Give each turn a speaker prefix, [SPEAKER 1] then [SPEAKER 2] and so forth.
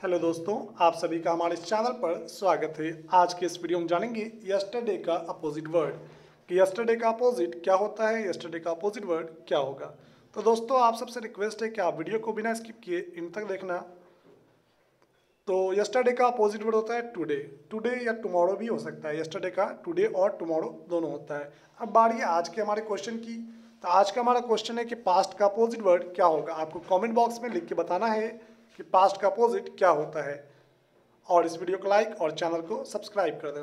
[SPEAKER 1] Hello दोस्तों, आप सभी का हमारे इस चैनल पर स्वागत है। आज के इस वीडियो में जानेंगे यस्टरडे का अपोजिट वर्ड कि यस्टरडे का अपोजिट क्या होता है, यस्टरडे का अपोजिट वर्ड क्या होगा। तो दोस्तों, आप सबसे रिक्वेस्ट है कि आप वीडियो को बिना स्किप किए इन तक देखना। तो यस्टरडे का अपोजिट वर्ड होता है टुडे। टुडे या टुमारो भी हो सकता है। यस्टरडे का टुडे और टुमारो दोनों होता है। अब बारी है आज के हमारे क्वेश्चन की। तो आज का हमारा क्वेश्चन है कि पास्ट का अपोजिट वर्ड क्या होगा। आपको कमेंट बॉक्स में लिख के बताना है कि पास्ट का अपोजिट क्या होता है। और इस वीडियो को लाइक और चैनल को सब्सक्राइब कर देना।